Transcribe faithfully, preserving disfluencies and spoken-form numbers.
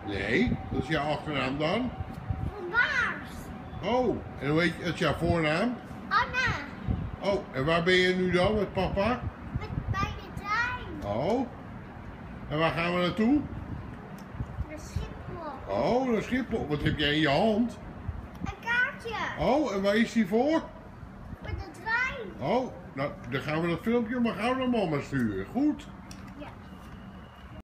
Nee, dat is jouw achternaam dan? Van Baars. Oh, en hoe heet je, dat is jouw voornaam? Anna. Oh, en waar ben je nu dan met papa? Met bij de trein. Oh, en waar gaan we naartoe? Naar Schiphol. Oh, naar Schiphol. Wat heb jij in je hand? Een kaartje. Oh, en waar is die voor? Voor de trein. Oh, nou, dan gaan we dat filmpje maar gauw naar mama sturen. Goed?